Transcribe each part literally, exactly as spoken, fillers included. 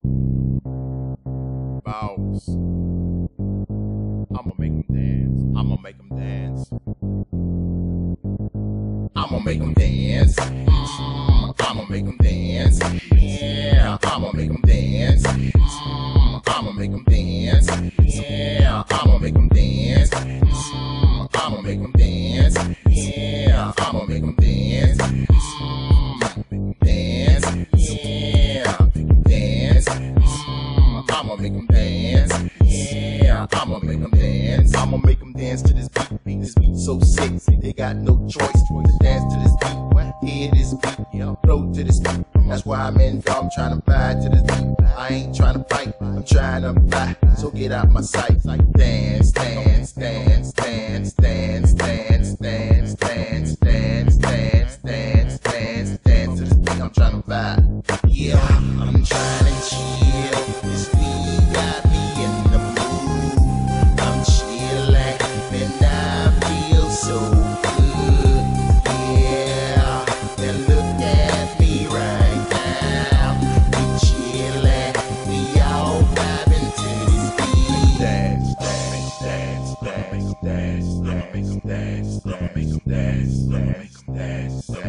Boss. I'ma make them dance. I'ma make them dance. I'ma make them dance. Mm, I'ma make them dance. Yeah, I'ma make them dance. Mm, I'ma make them dance. Yeah, I'ma make them dance. Mm, I'ma make them dance. Yeah, I'ma make them dance. Mm, dance. Yeah, dance. Mm, I'ma make them dance. Yeah, I'ma make them dance. I'ma make them dance to this beat. Beat this beat so sick, they got no choice to dance to this beat. Hear this beat, yeah, flow to this beat. That's why I'm in, I'm trying to vibe to this beat. I ain't trying to fight, I'm trying to fly. So get out my sight. Dance, dance, dance, dance, dance, dance, dance, dance, dance, dance, dance, dance, dance to this beat. I'm trying to vibe. Yeah, I'm trying to chill. This beat got me in the mood. I'm chilling and I feel so good. Yeah, then look at me right now. We chilling, we all vibing to this beat. Dance, dance, dance, dance, dance, dance, dance, dance, dance, dance, dance,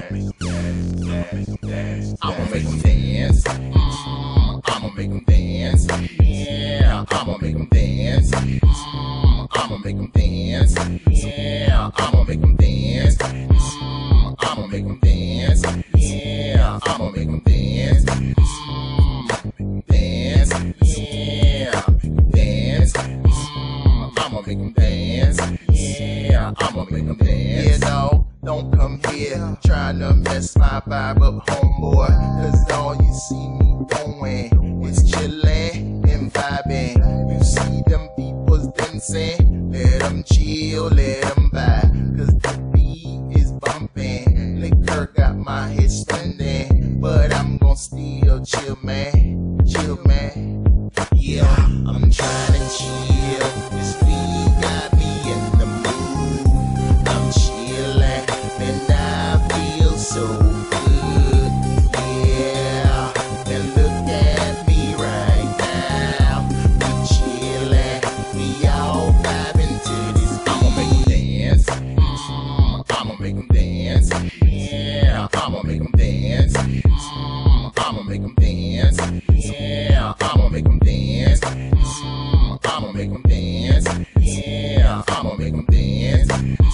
dance. I'ma make them dance. Mm, I'ma make them dance. Yeah, I'ma make them dance. Mm, I'ma make them dance. Yeah, I'ma make them dance. Mm, I'ma make them dance. Yeah, I'ma make them dance. Mm, dance. Yeah, dance. Mm, I'ma make them dance. Yeah, I'ma make them dance. Yeah, no, don't come here trying to mess my vibe up, homeboy. Cause all you see me doing is chillin' and vibing. You see them people's dancing, let them chill, let them vibe. Cause the beat is bumping, liquor got my head spinning. But I'm gon' still chill, man, chill, man. Yeah, I'm trying to chill. This beat got me in the mood. I'm chillin' and I feel so good. Yeah, and look at me right now. We chillin', we all vibing to this beat. I'ma make them dance. Mm, I'ma make them dance. Yeah, I'ma make them dance. Mm, I'ma make them dance. Yeah, I'ma make them dance. Mm, I'ma make them dance. Yeah, I'ma make them dance.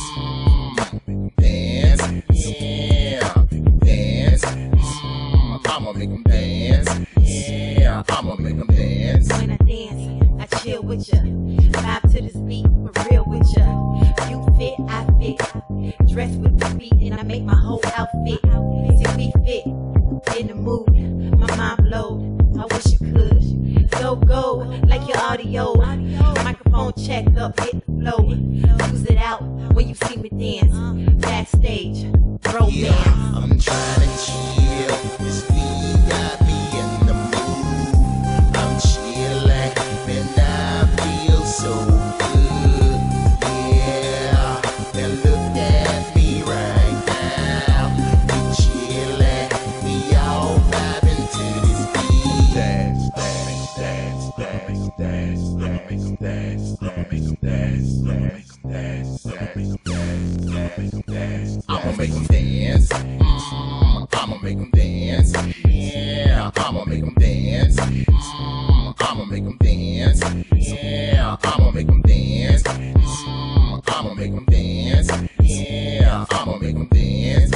Mm, dance. Yeah, dance. Mm, I'ma make them dance. Yeah, I'ma make them dance. When I dance, I chill with ya. Vibe to this beat, for real with ya. You fit, I fit. Dress with the beat, and I make my whole outfit. See me fit, in the mood. My mind blow. I wish you could. Go, go, like your audio. Microphone check up, hit the flow. Use it out when you see me dance. Backstage, romance. Yeah, I'm trying to chill. This beat got me in the mood. I'm chillin' and I feel so good. Yeah, now look at me right now. We chillin', we all vibing to this beat. Dance, dance, dance, dance, dance, dance, dance, dance, dance, dance, dance, dance, dance. I'ma make them dance. Mm, I'ma make them dance. Yeah, I'ma make them dance. Mm, I'ma make them dance. Yeah, I'ma make them dance. Mm, I'ma make them dance. Yeah, I'ma make them dance.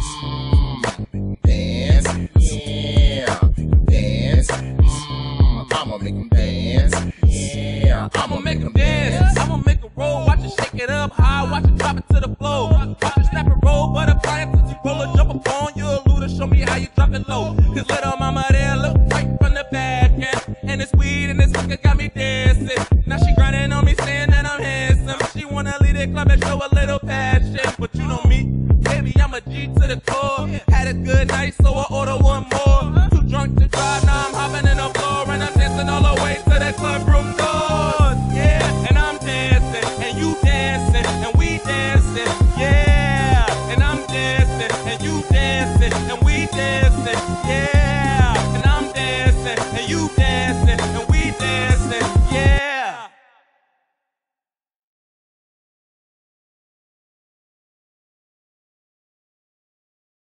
Mm, dance. Yeah, dance. Mm, I'ma make them dance. Yeah, I'ma make them dance, I'ma make a roll, watch it shake it up high, watch it drop it to the floor. Watch it snap and roll, butterfly and tootsie roller, jump up on you, Luda, show me how you drop it low. Cause little mama there look right from the back end, and this weed and this liquor got me dancing. Now she grinding on me saying that I'm handsome. She wanna lead the club and show a little passion, but you know me, baby, I'm a G to the core. Had a good night, so I order one more. Too drunk to drive, now I'm hopping in the floor, and I'm dancing all the way to the club room doors. Yeah, and I'm dancing, and you dancing, and we dancing. Yeah, and I'm dancing, and you dancing, and we dancing. Yeah, and I'm dancing, and you dancing.